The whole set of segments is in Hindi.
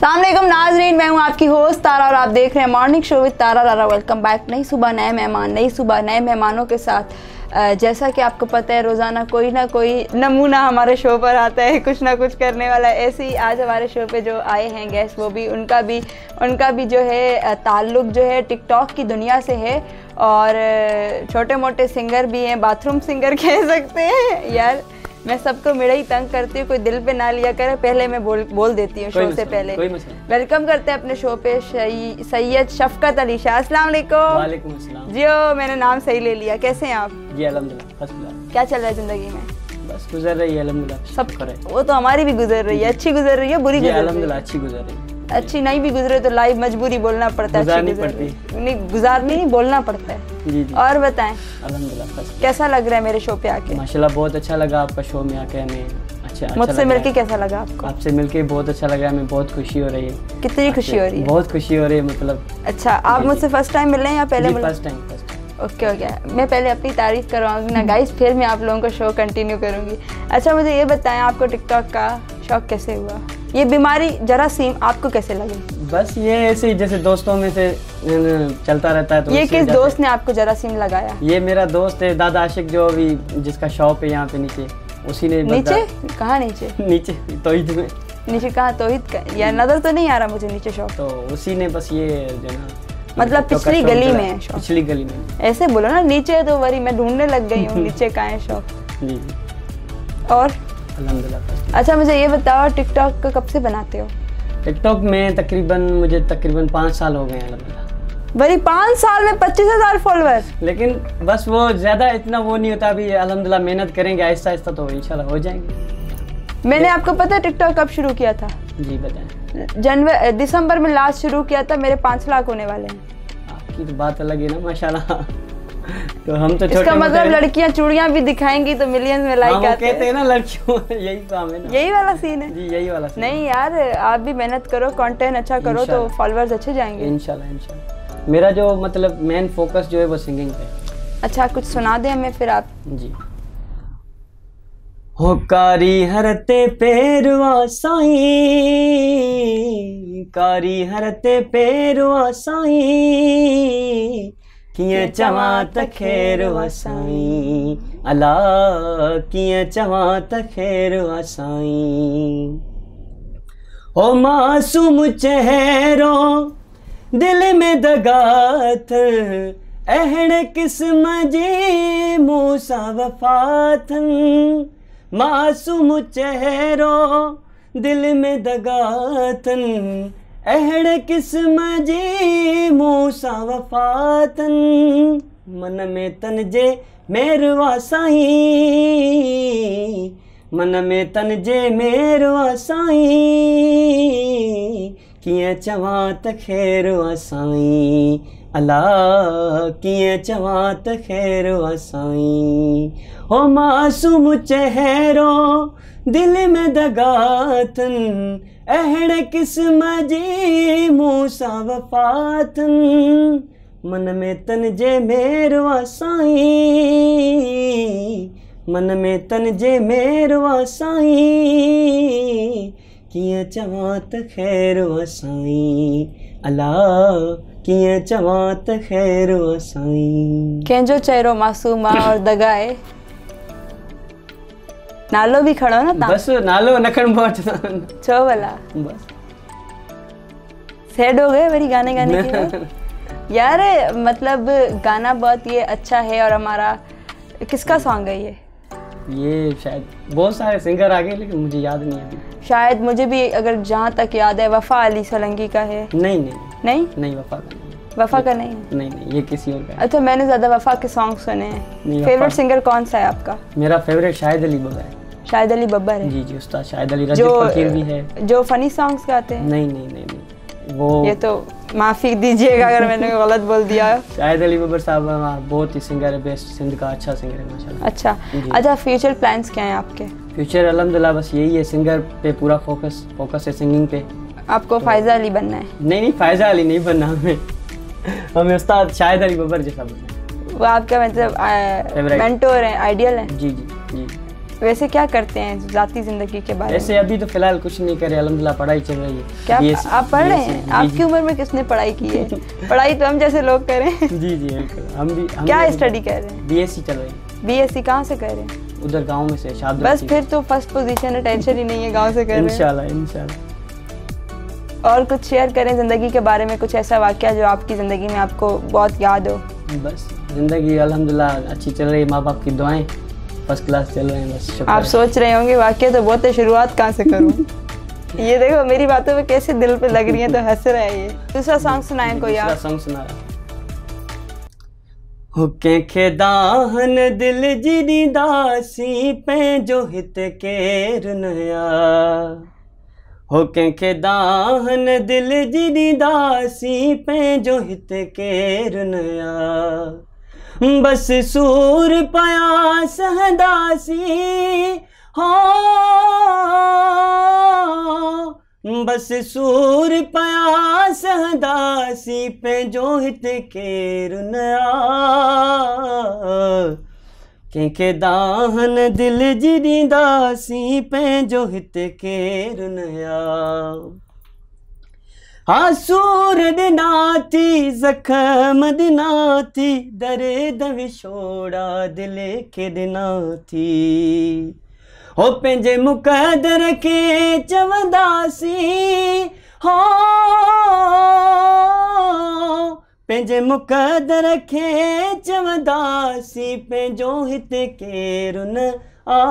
अस्सलामुअलैकुम नाज़रीन, मैं हूँ आपकी होस्ट तारा और आप देख रहे हैं morning show with Tara Rara. Welcome back. नई सुबह नए मेहमान, नई सुबह नए मेहमानों के साथ। जैसा कि आपको पता है रोज़ाना कोई ना कोई नमूना हमारे शो पर आता है, कुछ ना कुछ करने वाला। ऐसे ही आज हमारे शो पे जो आए हैं गेस्ट, वो भी उनका भी जो है ताल्लुक़ जो है टिकटॉक की दुनिया से है और छोटे मोटे सिंगर भी हैं, बाथरूम सिंगर कह सकते हैं। यार मैं सबको मेरा ही तंग करती हूँ, कोई दिल पे ना लिया करे। पहले मैं बोल देती हूँ शो से पहले। वेलकम करते हैं अपने शो पे सैयद शफकत अली शाह। अस्सलाम वालेकुम। वालेकुम अस्सलाम। जी मैंने नाम सही ले लिया। कैसे हैं आप? जी अल्हम्दुलिल्लाह फर्स्ट क्लास। क्या चल रहा है ज़िंदगी में? बस गुजर रही है अल्हम्दुलिल्लाह। सब करे वो तो हमारी भी गुजर रही है। अच्छी गुजर रही है, बुरी गुजर रही है? अल्हम्दुलिल्लाह अच्छी गुजर रही है। अच्छी नहीं भी गुजरे तो लाइफ मजबूरी बोलना पड़ता है। गुजारनी पड़ती नहीं, गुजारनी नहीं, बोलना पड़ता है। जी जी। और बताएं अल्हम्दुलिल्लाह कैसा लग रहा है मेरे शो पे आके? माशाल्लाह बहुत अच्छा लगा आपका शो में आके हमें। अच्छा मुझसे मिलके कैसा लगा आपको? आपसे मिलके बहुत अच्छा लगा, हमें बहुत खुशी हो रही है। कितनी खुशी हो रही है? बहुत खुशी हो रही है मतलब। अच्छा, आप मुझसे फर्स्ट टाइम मिल रहे हैं या पहले? First time. ओके मैं पहले अपनी तारीफ करवाऊंगी ना गाइस, फिर मैं आप लोगों को शो कंटिन्यू करूंगी। अच्छा मुझे ये बताएं, आपको टिकटॉक का शौक कैसे हुआ? ये बीमारी जरासीम आपको कैसे लगी? बस ये ऐसे ही जैसे दोस्तों में से चलता रहता है। तो ये किस दोस्त ने आपको जरासीम लगाया? ये मेरा दोस्त है दादा आशिक, जो अभी जिसका शॉप है यहाँ पे नीचे, उसी ने। नीचे कहाँ? नीचे तौहीद में। नीचे कहाँ? तौहीद का या नजर तो नहीं आ रहा मुझे नीचे शॉप। तो उसी ने बस ये जो ना मतलब पिछली गली में है शॉप? पिछली गली में। ऐसे बोलो ना, नीचे तो वरी मैं ढूंढने लग गई हूँ नीचे कहाँ है शॉप। जी। और अल्हम्दुलिल्लाह। अच्छा मुझे ये बताओ, टिकटॉक कब से बनाते हो? टिकटॉक में मुझे तकरीबन 5 साल हो गए हैं अल्हम्दुलिल्लाह। वरी 5 साल में 25,000 फॉलोअर? लेकिन बस वो ज़्यादा इतना वो नहीं होता अभी। अल्हम्दुलिल्लाह मेहनत करेंगे आहिस्ता आहिस्ता तो इंशाल्लाह हो जाएंगे। मैंने आपको पता है टिकटॉक कब शुरू किया था? जी बताएं। दिसंबर में लास्ट शुरू किया था। मेरे 5 लाख होने वाले हैं। आपकी तो बात अलग है ना माशाल्लाह। तो हम तो इसका मतलब लड़कियां चूड़ियां भी दिखाएंगी तो मिलियंस में लाइक आते कहते हैं ना लड़कियों। यही काम है ना। यही वाला सीन है। जी यही वाला सीन। नहीं यार, आप भी मेहनत करो, कंटेंट अच्छा करो तो फॉलोअर्स अच्छे जाएंगे इंशाल्लाह। मेरा जो मतलब मेन फोकस जो है वो सिंगिंग पे। अच्छा कुछ सुना दे हमें फिर आप। जी। हो कारी हरते पेरवा साईं, कारी हरते पेरवा साईं, किए चवा त खेरवा साईं, अला किए चवा त खेरवा साईं। हो मासूम चेहरो दिल में दगात, अहड़ किस्म जी मूसा वफातन। मासूम चेहरो दिल में दगातन, अहड़ किस्म जी मूसा वफातन। मन में तन जे मेरवा साईं, मन में तन जे मेरवा साईं, किए चवा त खेरवा साईं, अला किए चवा त खेरवा साईं। हो मासूम चेहरो दिल में दगातन, अहड़ किस्म जी मूसा वफातन। मन में तन जे मेरवा साईं, मन में तन जे मेरवा साईं, किए चवा त खेरवा साईं, अला किए चवा त खेरवा साईं। कंहिंजो चेहरो मासूम आहे और दगाए। नालो भी खड़ो ना। बस नालो न खण बहुत छो भला बस सैड हो गए वरी गाने गाने के। यार मतलब गाना बहुत ये अच्छा है। और हमारा किसका सॉन्ग है ये शायद बहुत सारे सिंगर आ गए लेकिन मुझे याद नहीं है। शायद मुझे भी अगर जहाँ तक याद है वफा अली सोलंकी का है। नहीं वफा का नहीं। वफा का नहीं, ये किसी और का है। अच्छा मैंने ज्यादा वफा के सॉन्ग सुने हैं। फेवरेट सिंगर कौन सा है आपका? मेरा फेवरेट शाहिद अली बब्बर है। शाहिद अली बब्बर है? जी उस्ताद शाहिद अली। रजीब फकीर भी है जो फनी सॉन्ग्स गाते हैं। नहीं वो ये तो माफी दीजिएगा अगर मैंने गलत बोल दिया। शाहिद अली बब्बर साहब बहुत ही सिंगर है, बेस्ट सिंध का अच्छा सिंगर है माशाल्लाह। अच्छा फ्यूचर प्लान्स क्या हैं आपके? फ्यूचर अल्हम्दुलिल्लाह बस यही है, सिंगर पे पूरा फोकस है, सिंगिंग पे। आपको फायजा अली बनना है? नहीं फायजा अली नहीं बनना हमें उस्ताद शाहिद अली बब्बर जैसा बनना है। वो आपका मतलब मेंटोर है, आइडियल है? जी। वैसे क्या करते हैं ज़ाती ज़िंदगी के बारे में? वैसे अभी तो फिलहाल कुछ नहीं करे, अल्हम्दुलिल्लाह पढ़ाई चल रही है। क्या BSc आप पढ़ रहे हैं? आपकी उम्र में किसने पढ़ाई की है? पढ़ाई तो हम जैसे लोग करें। जी जी बिल्कुल, हम क्या स्टडी कर रहे हैं? BSc चल रही है। BSc कहाँ से कर रहे हैं? उधर गांव में से शादी। बस फिर तो फर्स्ट पोजीशन है, टेंशन ही नहीं है, गांव से कर रहे हैं। इंशाल्लाह इंशाल्लाह। और कुछ शेयर करें ज़िंदगी के बारे में, कुछ ऐसा वाक़या जो आपकी ज़िंदगी में आपको बहुत याद हो। बस ज़िंदगी अल्हम्दुलिल्लाह अच्छी चल रही है, माँ बाप की दुआएं फर्स्ट क्लास चल रहे हैं, बस शुक्र आप है। सोच रहे होंगे वाक़या तो बहुत है, शुरुआत कहाँ से करूँ? ये देखो मेरी बातों में कैसे दिल पे लग रही है, तो हंस रहा है ये। दूसरा सॉन्ग सुनाएं कोई आप। दूसरा सॉन्ग सुना हो के दाहन दिल जिनी दासी पे जो हित के नया, हो के दाहन दिल जिनी दासी पे जो हित के नया, बस सूर पया सहदासी हो, बस सूर पया सहदासी पे जो हित के रुनया, के दाहन दिल जिनी दासी पे जो हित के रुनया, आसूर दिनाती जख्म दिनाती दर्द विछोड़ा दिल के दिनाती, हो पंहिंजे मुक़दर के चवंदासी हो, पंहिंजे मुक़दर के चवंदासी पंहिंजो हित के रुन आ,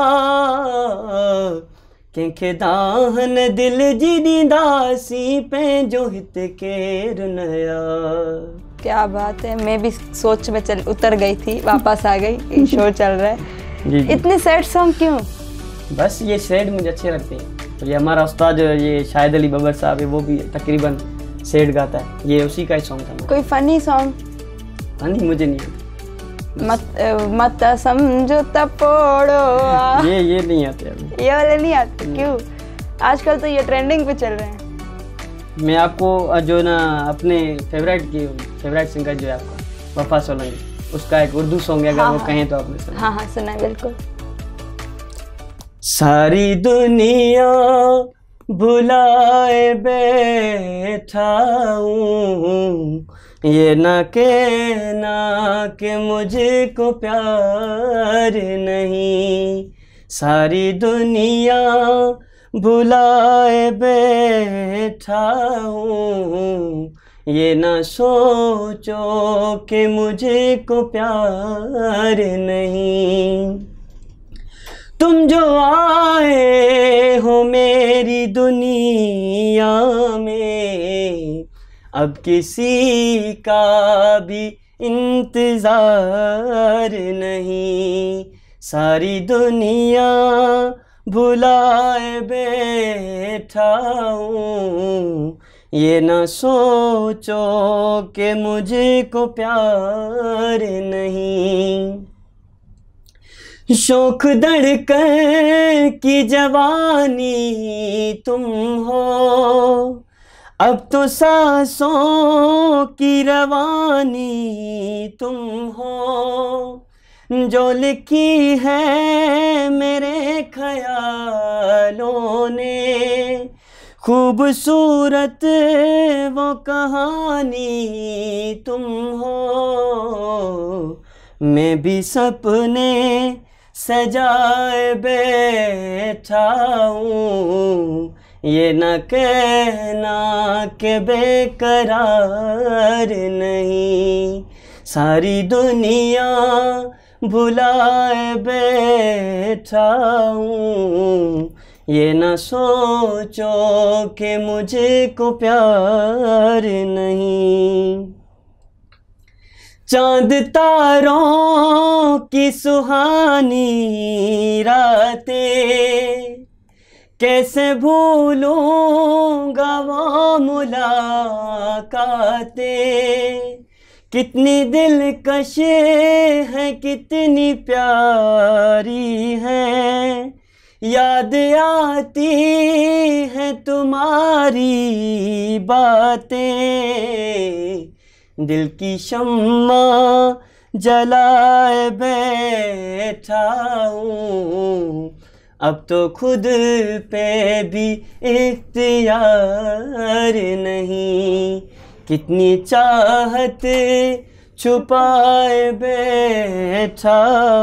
कंहिंखे दाहन दिल जी ॾींदासी पंहिंजो हित के रुनया। क्या बात है, मैं भी सोच में उतर गई थी, वापस आ गई। शो चल रहा है। जी। इतने सैड सॉन्ग क्यों? बस ये सैड मुझे अच्छे लगते हैं। तो ये हमारा उस्ताद ये शाहिद अली बबर साहब है, वो भी तकरीबन सैड गाता है, ये उसी का ही सॉन्ग था। कोई फनी सॉन्ग? फनी मुझे नहीं आता। मत समझो तपोड़ो, ये नहीं आते अभी। ये वाले नहीं आते क्यों? आजकल तो ये ट्रेंडिंग पे चल रहे हैं। मैं आपको जो ना अपने फेवरेट सिंगर जो है आपका वफा सोलंकी, उसका एक उर्दू सॉन्ग है, अगर वो कहें तो आपने सुना? हाँ सुना है बिल्कुल। सारी दुनिया भुलाए बैठा हूँ, ये ना कहना कि मुझको प्यार नहीं, सारी दुनिया भुलाए बैठा हूँ, ये ना सोचो कि मुझको प्यार नहीं, तुम जो आए हो मेरी दुनिया में, अब किसी का भी इंतज़ार नहीं, सारी दुनिया भुलाए बैठा हूँ, ये ना सोचो कि मुझको प्यार नहीं, शौक धड़कन की जवानी तुम हो, अब तो सांसों की रवानी तुम हो, जो लिखी है मेरे ख्यालों ने, खूबसूरत वो कहानी तुम हो, मैं भी सपने सजाए बैठा हूँ, ये न कहना कि बेकरार नहीं, सारी दुनिया भुलाए बैठा हूँ, ये न सोचो कि मुझको प्यार नहीं, चांद तारों की सुहानी रातें कैसे भूलूंगा वो मुलाकातें, कितनी दिलकश है कितनी प्यारी है, याद आती है तुम्हारी बातें, दिल की शम्मा जलाए बैठा हूँ, अब तो खुद पे भी इख्तियार नहीं, कितनी चाहत छुपाए बैठा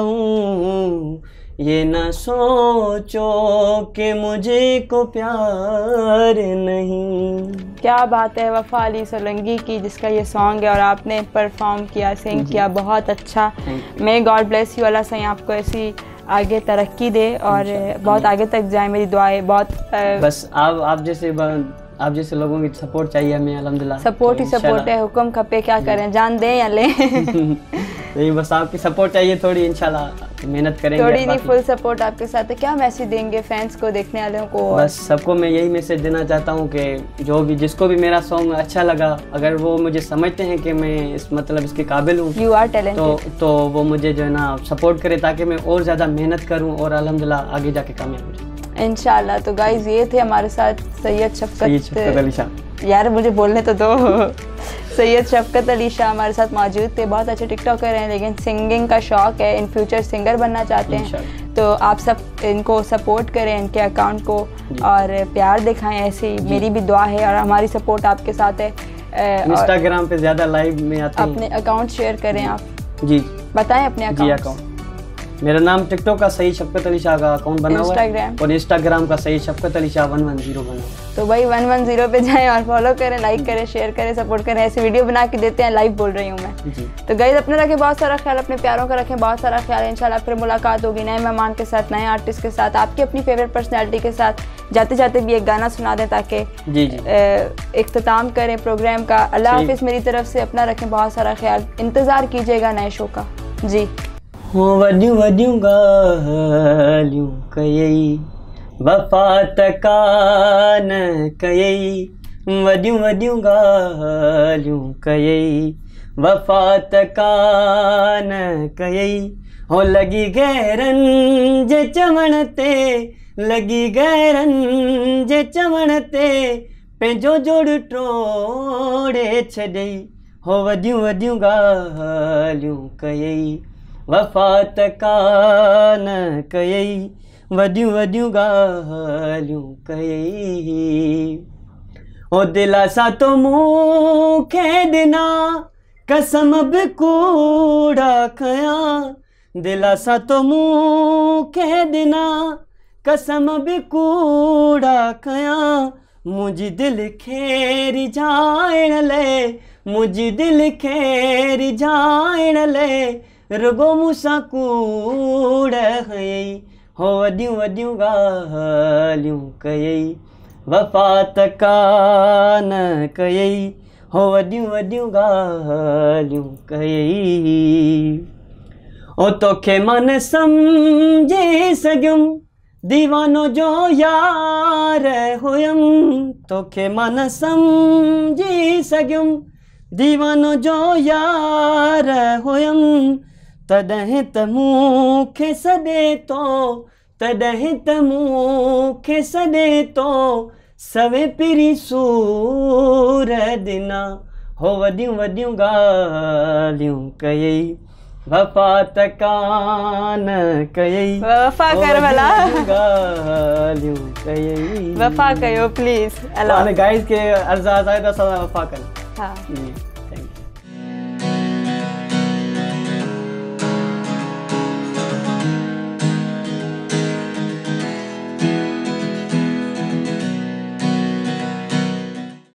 हूँ, ये ना सोचो कि मुझे को प्यार नहीं। क्या बात है वफा अली सोलंकी की, जिसका ये सॉन्ग है और आपने परफॉर्म किया, सिंग किया, बहुत अच्छा। May God bless you, Allah सही आपको ऐसी आगे तरक्की दे और बहुत आगे तक जाए, मेरी दुआएं बहुत। बस आप जैसे लोगों की सपोर्ट चाहिए हमें, अल्हम्दुलिल्लाह। सपोर्ट ही सपोर्ट है, हुक्म खपे क्या करें, जान दें या लें। नहीं, बस आपकी सपोर्ट चाहिए थोड़ी, इंशाल्लाह मेहनत करेंगे। थोड़ी नहीं, फुल सपोर्ट आपके साथ है। क्या मैसेज देंगे फैंस को, देखने वालों को? बस सबको मैं यही मैसेज देना चाहता हूँ कि जो भी जिसको भी मेरा सॉन्ग अच्छा लगा, अगर वो मुझे समझते हैं कि मैं इसके काबिल हूँ, यू आर टैलेंटेड, तो वो मुझे जो है ना सपोर्ट करे, ताकि मैं और ज़्यादा मेहनत करूँ और अल्हम्दुलिल्लाह आगे जाके कामयाब हो जाऊँ इंशाल्लाह। तो गाइज ये थे हमारे साथ सैयद शफकत अली शाह। यार मुझे बोलने तो दो। सैयद शफकत अली शाह हमारे साथ मौजूद थे। बहुत अच्छे टिकटॉकर हैं, लेकिन सिंगिंग का शौक़ है, इन फ्यूचर सिंगर बनना चाहते हैं। तो आप सब इनको सपोर्ट करें, इनके अकाउंट को, और प्यार दिखाएं। ऐसे ही मेरी भी दुआ है और हमारी सपोर्ट आपके साथ है। इंस्टाग्राम पे ज़्यादा लाइव में आते हैं। अपने अकाउंट शेयर करें आप जी, बताएं अपने अकाउंट। मेरा नाम टिकटॉक का सईद शफकत अली शाह का अकाउंट बना हुआ है और इंस्टाग्राम का सईद शफकत अली शाह 110 बना हुआ है। तो भाई 110 पे जाएं और फॉलो करें, लाइक करें, शेयर करें, सपोर्ट करें। ऐसी वीडियो बना के देते हैं, लाइव बोल रही हूँ मैं जी। तो गाइस अपने रखें बहुत सारा ख्याल, अपने प्यारों का रखें बहुत सारा ख्याल। इंशाल्लाह फिर मुलाकात होगी नए मेहमान के साथ, नए आर्टिस्ट के साथ, आपकी अपनी फेवरेट पर्सनैलिटी के साथ। जाते जाते भी एक गाना सुना दें ताकि इख्तिताम करें प्रोग्राम का। अल्लाह हाफिज़ मेरी तरफ से, अपना रखें बहुत सारा ख्याल। इंतज़ार कीजिएगा नए शो का जी। वड्यूं वड्यूं ॻाल्हियूं कयई वफ़ा तकान कयई, वड्यूं वड्यूं ॻाल्हियूं कयई वफ़ा तकान कयई। हो लॻी गैरनि जे चवण ते, लॻी गैरनि जे चवण ते, पंहिंजो जोड़ टोड़े छॾई। हो वॾियूं वॾियूं ॻाल्हियूं कयई वफ़ा तकान कयई, वॾियूं वॾियूं ॻाल्हियूं कयई। ओ दिलासा तो मूंखे ॾिना कसम बि कूड़ा खयां, दिलासा तो मूंखे ॾिना कसम बि कूड़ा खयां। मुंहिंजी दिलि खे रिझाइण लाइ, मुंहिंजी दिलि खे रिझाइण लाइ, रुगो मूंसां कूड़ हयई। हो वॾियूं वॾियूं ॻाल्हियूं कयई वफ़ा तकान कयई, हो वॾियूं वॾियूं ॻाल्हियूं कयई। ओ तोखे मां न सम्झे सघियुमि, दीवानो जो यार हुयमि, तोखे मां न सम्झी सघियुमि, दीवानो जो यार हुयमि। तॾहिं त मूंखे सॾे तो, तॾहिं त मूंखे सॾे तो, सवे पिरी सूर ॾिना। हो वॾियूं वॾियूं ॻाल्हियूं कयई वफ़ा तकान कयई। वफ़ा कर भला, ॻाल्हियूं कयई, वफ़ा कयो प्लीज़। गाइस के अर्ज़ा वफ़ा कर। हाँ।